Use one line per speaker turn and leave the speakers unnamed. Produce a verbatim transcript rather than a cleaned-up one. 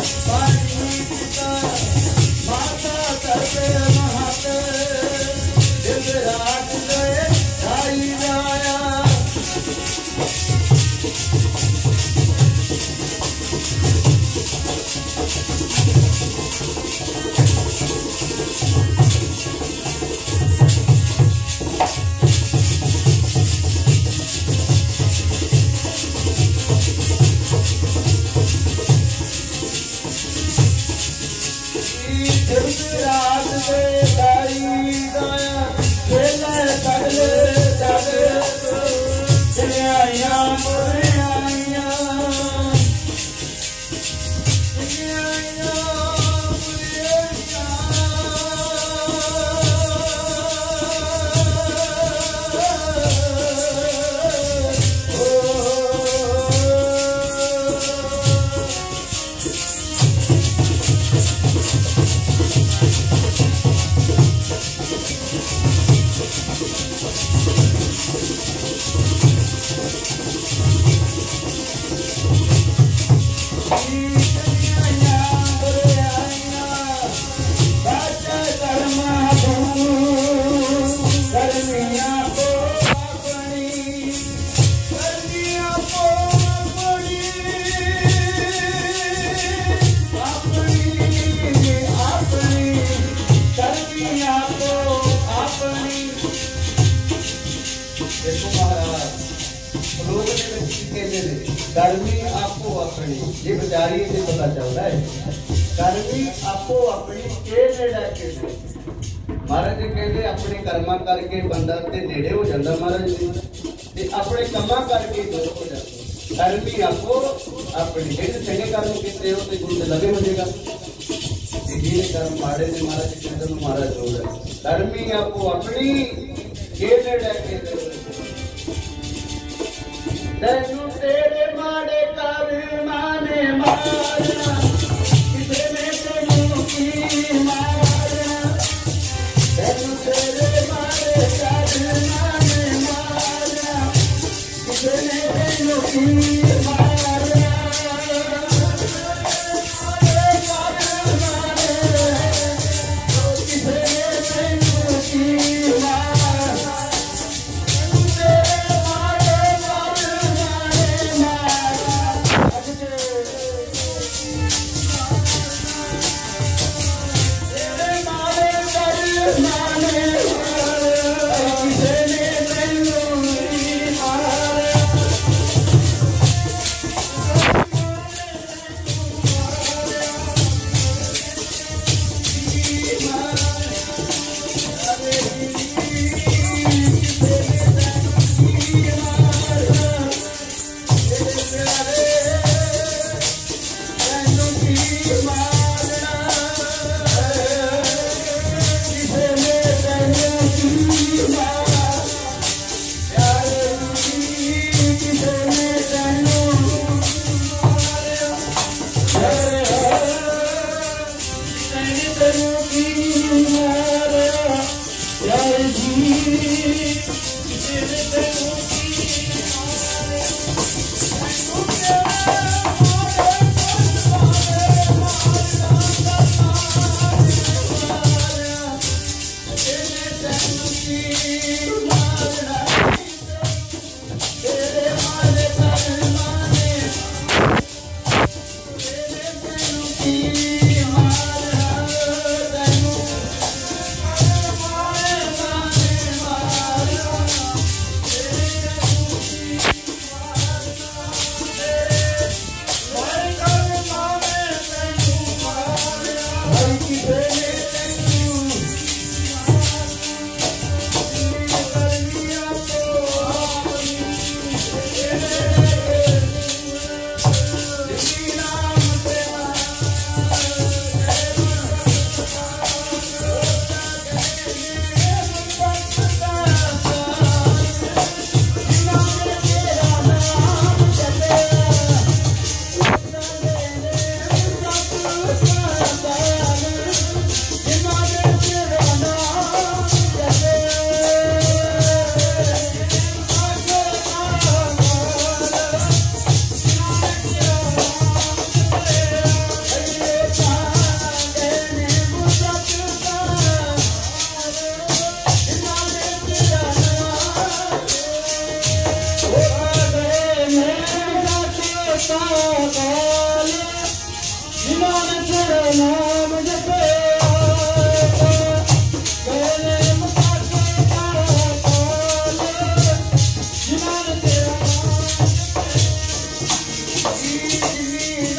करनी आपको अपनी ये बेचारी से पता चलता है। करनी आपको अपनी के नेड़ा के महाराज जी कहते अपने कर्मा करके बंदा ते नेड़े हो जाता महाराज जी ते अपने कमा करके दूर हो जाता। करनी आपको अपनी जे चंगे कर्म किए हो तो गुरु लगे हो जाएगा। जी कर्म माड़े ने महाराज जी कहते महाराज हो करनी आपको अपनी के नेड़ा के तैनू तेरे माड़े कर माने मारना किसे ने तैनू की मारना तैनू तेरे माड़े कर माने मारना किसे ने तैनू की मारना किसे ने तैनू की मारना काल जिन्हों ने तेरा नाम जपे कहने मुकाशे का काल जिन्हों ने तेरा नाम जपे वीर वीर